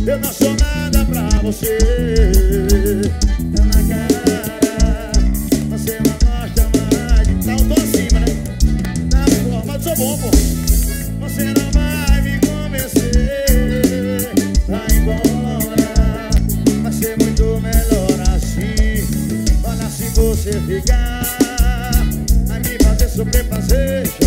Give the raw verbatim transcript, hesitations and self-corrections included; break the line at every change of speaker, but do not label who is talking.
Eu não sou nada pra você. Tá na cara, você não gosta mais. Então tô acima, né? Na forma, eu sou bom, pô. Você não vai me convencer. Vai embora, vai ser muito melhor assim. Olha, se você ficar, vai me fazer sofrer, fazer